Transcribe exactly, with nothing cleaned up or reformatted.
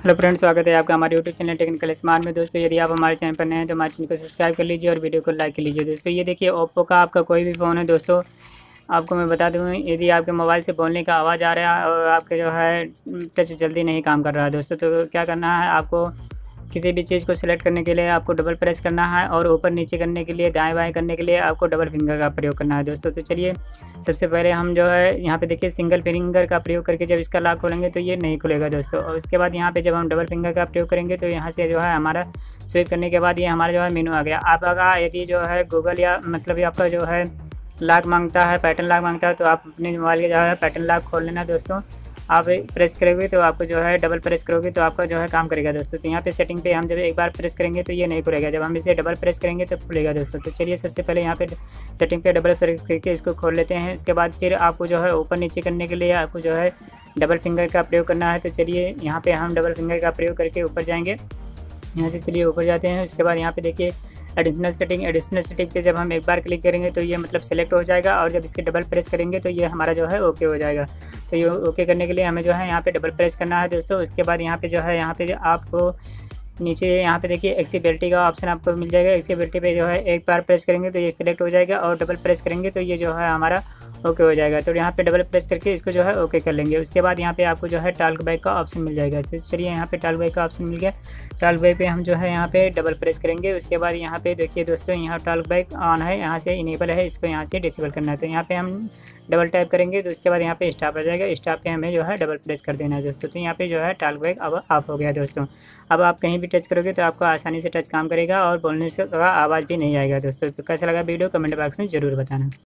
Hello friends, स्वागत है आपका हमारे यूट्यूब चैनल टेक्निकल स्मार्ट में। दोस्तों, यदि आप हमारे चैनल पर नए हैं तो हमारे चैनल को सब्सक्राइब कर लीजिए और वीडियो को लाइक कर लीजिए। दोस्तों, ये देखिए ओप्पो का आपका कोई भी फ़ोन है दोस्तों, आपको मैं बता दूँ, यदि आपके मोबाइल से बोलने का आवाज़ आ रहा है और आपके जो है टच जल्दी नहीं काम कर रहा है दोस्तों, तो क्या करना है आपको, किसी भी चीज़ को सिलेक्ट करने के लिए आपको डबल प्रेस करना है और ऊपर नीचे करने के लिए, दाएँ बाएँ करने के लिए आपको डबल फिंगर का प्रयोग करना है दोस्तों। तो चलिए, सबसे पहले हम जो है यहाँ पे देखिए सिंगल फिंगर का प्रयोग करके जब इसका लॉक खोलेंगे तो ये नहीं खुलेगा दोस्तों। और उसके बाद यहाँ पे जब हम डबल फिंगर का प्रयोग करेंगे तो यहाँ से जो है हमारा स्विप करने के बाद ये हमारा जो है मेनू आ गया। आपका यदि जो है गूगल या मतलब ये आपका जो है लॉक मांगता है, पैटर्न लॉक मांगता है, तो आप अपने मोबाइल के जो है पैटर्न लॉक खोल लेना दोस्तों। आप प्रेस करोगे तो आपको जो है डबल प्रेस करोगे तो आपका जो है काम करेगा दोस्तों। तो यहाँ पे सेटिंग पे हम जब एक बार प्रेस करेंगे तो ये नहीं खुलेगा, जब हम इसे डबल प्रेस करेंगे तो खुलेगा दोस्तों। तो चलिए, सबसे पहले यहाँ पे सेटिंग पे डबल प्रेस करके इसको खोल लेते हैं। इसके बाद फिर आपको जो है ऊपर नीचे करने के लिए आपको जो है डबल फिंगर का प्रयोग करना है। तो चलिए, यहाँ पे हम डबल फिंगर का प्रयोग करके ऊपर जाएंगे। यहाँ से चलिए ऊपर जाते हैं। उसके बाद यहाँ पे देखिए एडिशनल सेटिंग एडिशनल सेटिंग पे जब हम एक बार क्लिक करेंगे तो ये मतलब सेलेक्ट हो जाएगा, और जब इसके डबल प्रेस करेंगे तो ये हमारा जो है ओके हो जाएगा। तो ये ओके करने के लिए हमें जो है यहाँ पे डबल प्रेस करना है दोस्तों। उसके बाद यहाँ पे जो है यहाँ पे जो आपको नीचे यहाँ पे देखिए एक्सेसिबिलिटी का ऑप्शन आपको मिल जाएगा। एक्सेसिबिलिटी पे जो है एक बार प्रेस करेंगे तो ये सिलेक्ट हो जाएगा, और डबल प्रेस करेंगे तो ये जो है हमारा ओके हो जाएगा। तो यहाँ पे डबल प्रेस करके इसको जो है ओके कर लेंगे। उसके बाद यहाँ पे आपको जो है टॉक बैक का ऑप्शन मिल जाएगा। चलिए, यहाँ पे टॉक बैक का ऑप्शन मिल गया। टॉक बैक पे हम जो है यहाँ पे डबल प्रेस करेंगे। उसके बाद यहाँ पे देखिए दोस्तों, यहाँ टॉक बैक ऑन है, यहाँ से इनेबल है, इसको यहाँ से डिसेबल करना है। तो यहाँ पे हम डबल टैप करेंगे तो उसके बाद यहाँ पे स्टॉप आ जाएगा। स्टॉप पे हमें जो है डबल प्रेस कर देना है दोस्तों। तो यहाँ पे जो है टॉक बैक अब ऑफ हो गया दोस्तों। अब आप कहीं भी टच करोगे तो आपको आसानी से टच काम करेगा और बोलने से आवाज़ भी नहीं आएगा दोस्तों। तो कैसा लगा वीडियो कमेंट बॉक्स में ज़रूर बताना।